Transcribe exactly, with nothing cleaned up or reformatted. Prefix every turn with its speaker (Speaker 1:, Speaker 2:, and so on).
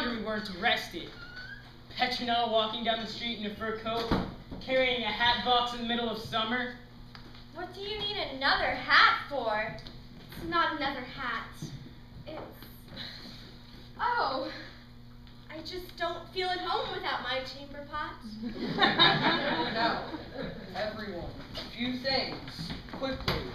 Speaker 1: wonder we weren't arrested. Petronella walking down the street in a fur coat, carrying a hat box in the middle of summer.
Speaker 2: What do you need another hat for? It's not another hat. It's... Oh, I just don't feel at home without my chamber pot.
Speaker 3: Now, everyone, a few things, quickly.